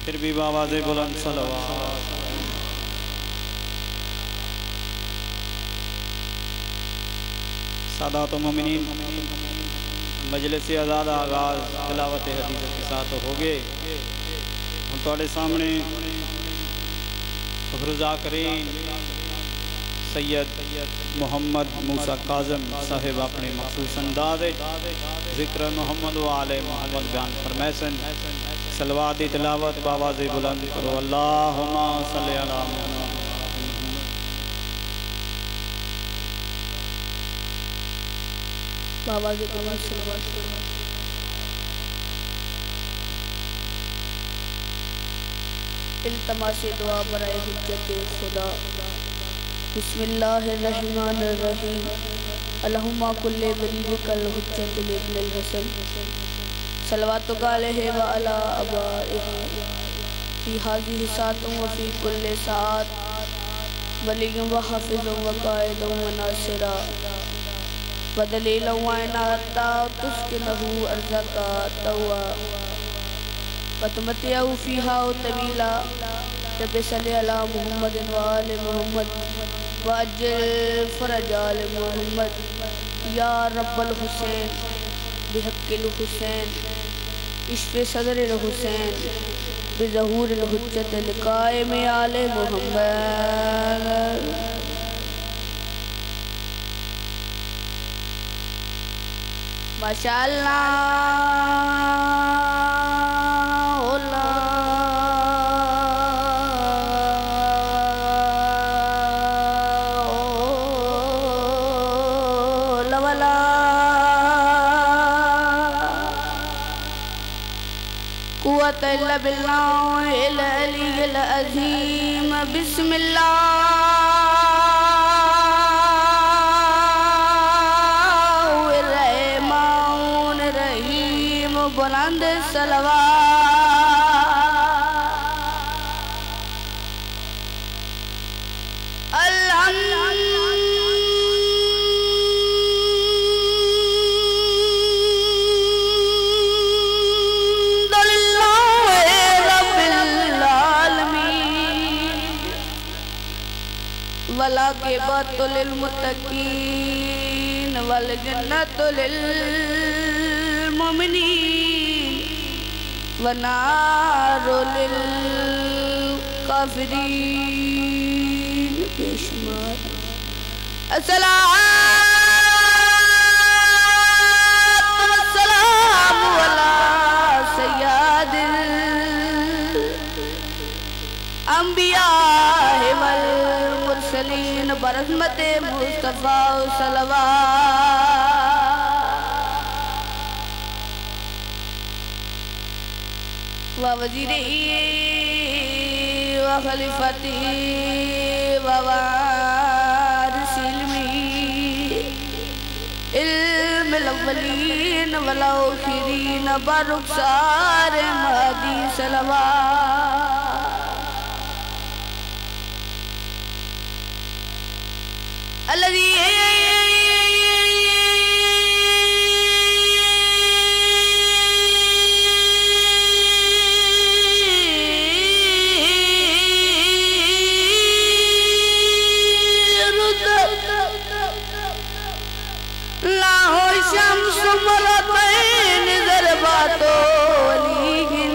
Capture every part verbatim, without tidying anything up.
پھر بھی بآواز بلند صلوات۔ سادات و مومنین، مجلس آزاد آغاز تلاوت حدیث کے ساتھ ہو گئے۔ ہم توڑے سامنے رضا کریم سید محمد موسیٰ کاظم صاحب اپنے مخصوص انداز ذکر محمد و آل محمد بیان فرمیسن۔ صلوات تلاوت بآواز بلند کرو، اللہم صلی علی محمد۔ بآواز بلند صلوات کرو۔ التماس دعا برائے حجت خدا۔ بسم اللہ الرحمن الرحیم۔ اللہم کل ولیک الحجت لابن الحسن صلواتک علیہ وعلی آبائہ فی ہذہ ساعۃ وفی کل ساعۃ ولی و حافظ و قائد و ناصرا ودلیلا وعینا حتی تسکنہ ارضک طوعا وتمتعہ فیہا طویلا۔ رب صلی علی محمد و آل محمد وعجل فرج آل محمد۔ یا رب الحسین بحق الحسین اشف صدر الحسین بظہور الحجت لقائم آل محمد۔ ماشاءاللہ قوت الا باللہ العلی العظیم۔ بسم اللہ الرحمن الرحیم۔ بلند صلوات۔ والعاقبۃ للمتقین والجنۃ للمؤمنین والنار للکافرین۔ بے شمار الصلاۃ والسلام علی سید الانبیاء والمرسلین برحمت مصطفیٰ صلوات۔ و وزیرہی و خلیفتی و وارث علمی علم الاولین والآخرین برخسار مہدی صلوات۔ الذي له شمس مرتين ضربات وليهن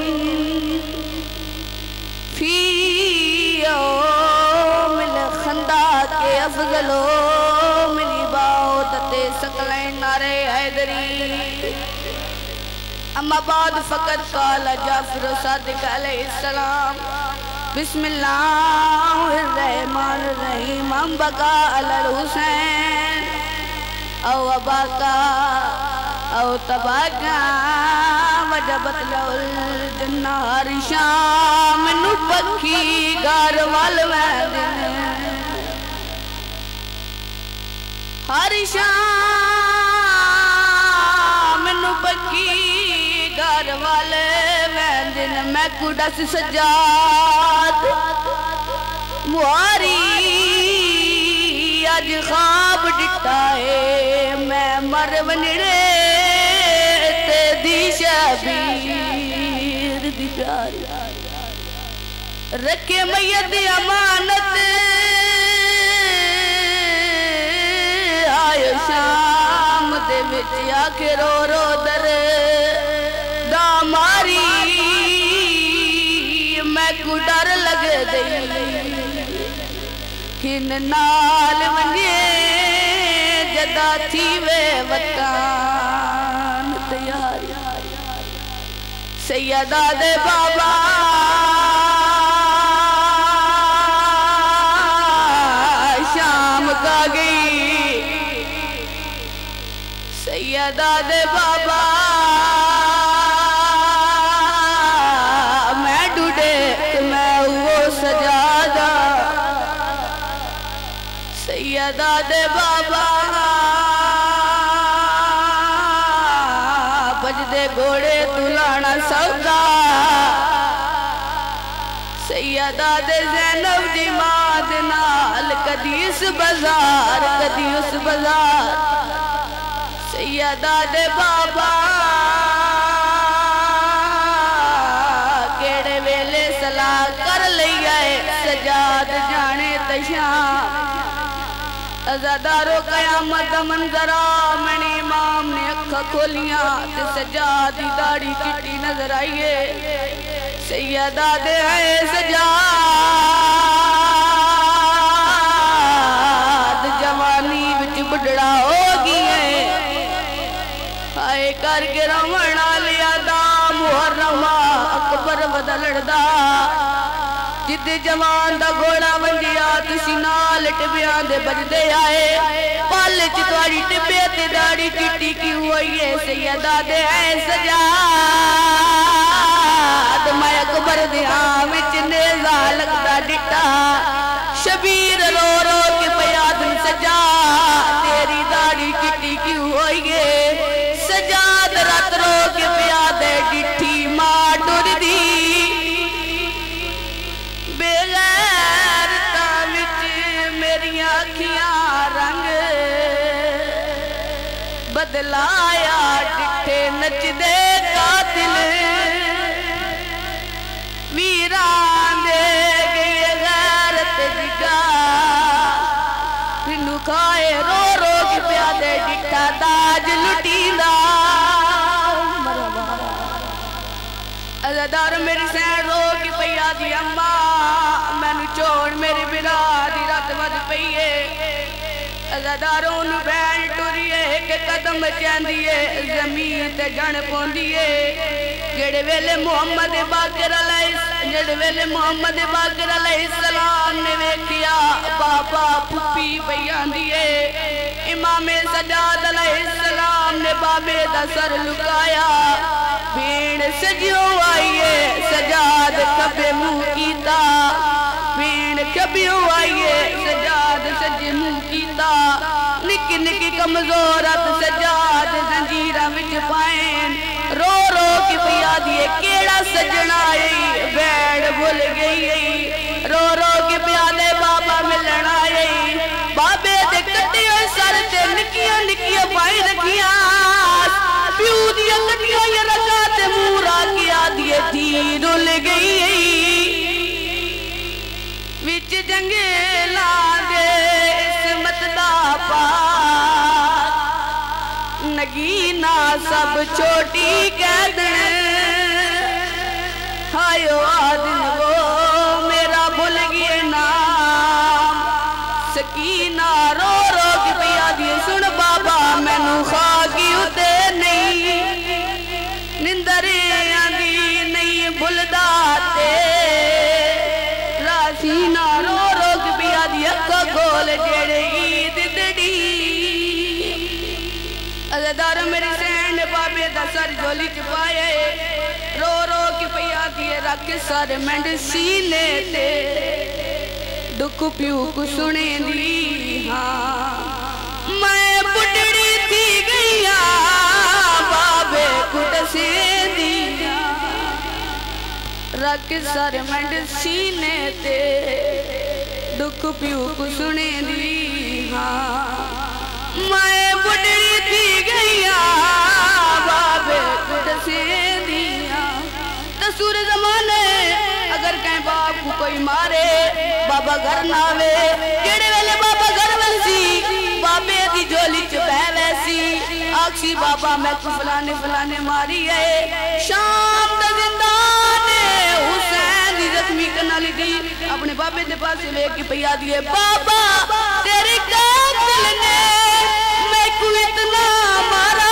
في يوم الخندق افضل من عبادت ثقلین نعرہ حیدری۔ اما بعد فقط قال جعفر صادق علیہ السلام بسم اللہ الرحمن الرحیم۔ ام بقا علی الحسین او اباقا او تباقا وجبت له الجنہ۔ ہر شام نو پکھی گھر والوین، ہر شام نو پکھی گھر والوین۔ میں کڑس سجاد مواری اج خواب ڈٹا ہے، میں مرو نڑے تے دی شبیر دی پیاری رکھے میت امانت آئے شام دے وچ آکے رو رو در دا ماری میں کو ڈر لگ دئی کن نال ونجے جدا تھی وے وطن تیاری سیدہ دے بابا شام کا گئی سیدہ دے بابا میں ڈوڑے میں وہ سجادہ سیدہ دے بابا بجدے گھوڑے تلانا سودا سیدہ دے زینب دی ماں دے نال کدی اس بازار کدی اس بازار سیدہ دے بابا کیڑے ویلے صلاح کر لیا ہے سجاد جانے تشام ازادارو قیامت منظرہ میں نے امام نے اکھا کھولیاں تے سجاد دی داڑھی چٹی نظر آئیے سیدہ دے ہے سجاد جوانی بچ بڑھڑا ہو گئی ہے آئے کر کے رونا لیا دا محرمہ اکبر بدلڑ دا جد جوان دا گھوڑا ونجیا تسی نال ٹبیاں دے بجدے آئے پال چتواری ٹبے تے داڑی چٹی کی ہوئی ہے سیدہ دے ہے سجاد میں اکبر دے آمچ نیزہ لگتا ڈٹا شبیر رو رو کے پیاد سجا تیری داڑی چٹی کی ہوئی ہے سجاد رات رو کے پیاد ڈٹھی ماں ڈور دی بدلایا ڈٹھے نچ دے قاتل ویران دے گئے غیرت جگا پھنو کھائے رو رو کی پیادے ڈٹھا تاج لٹی دا ازادار میری سین رو کی پیادی اممہ میں نو چوڑ میری برادی رات ود پئیے ازاداروں نو بین ٹوریے کہ قدم چاندیے زمین تے جن پوندیے جڑے ویلے محمد باقر علیہ جڑے ویلے محمد باقر علیہ السلام نے ویکھیا بابا پھپی بیان دیے امام سجاد علیہ السلام نے بابے دا سر لکایا بھیڑ سجیوں آئیے سجاد کبے منہ کیتا بھیڑ کبیوں آئیے سجاد سجے منہ کیتا نکی نکی کمزورت سجاد زنجیرہ وچ پائیں رو رو کی پیادیے کیڑا سجنا آئی بیڑ بھول گئی رو رو کی پیادے بابا ملن آئی بابے دے کٹیوں سر تے نکیاں نکیاں پائیں رکھیاں پیو دیا کٹیوں یہ رکھا تے مورا کی آدیے تھی رول گئی وچ جنگلا دے اسمت دا پاک نگینا سب چھوٹی قید ہائیو آدن وہ میرا بھول گئے نام سکینہ رو رو کی پیادی سن بابا میں نو خاکی اتے نہیں نندرے آندی نہیں بھول داتے راسینہ رو رو کی پیادی اکھا گول جیڑے عید دڑی ازادار میری سینڈ بابے دا سر جولی چپائے رو رو کی پیادی رکھ سر مینڈ سینے تے دکھ پیو کو سنے دی ہاں میں بڑھڑی تھی گئیا بابے کو دسے دیا رکھ سر مینڈ سینے تے دکھ پیو کو سنے دی ہاں میں بڑھڑی تھی گئیا بابے کو دسے دیا تصور زمانے अगर कहीं बाप को कोई मारे बाबा घर ना आवे जेड़े वेले बाबा घर वसी बाबे दी झोली च पै वैसी आखसी बाबा मैं को फलाने फलाने मारी है शाम दा जिंदान हुसैन दी जख्मी कनाली दी अपने बाबे दे पास लेके पया दिए बाबा तेरे कातिल ने मैं को इतना मारा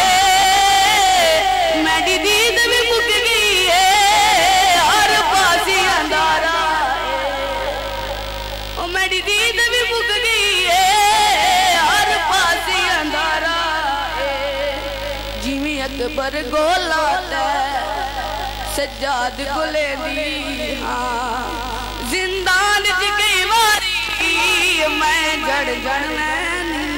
है मेरी दीद भी मुक गई है हर पासी अंधारा है ओ मेरी दीद भी मुक गई है हर पासी अंधारा है जिमी अकबर गोला सज्जाद गुले दी हाँ जिंदान च कई बारी मैं जड़ जड़ मैं